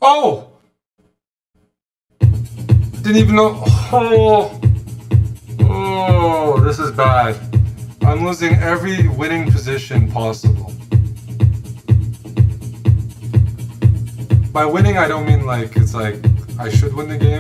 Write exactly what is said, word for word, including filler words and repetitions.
Oh! Didn't even know. Oh! Oh, this is bad. I'm losing every winning position possible. By winning, I don't mean like, it's like, I should win the game.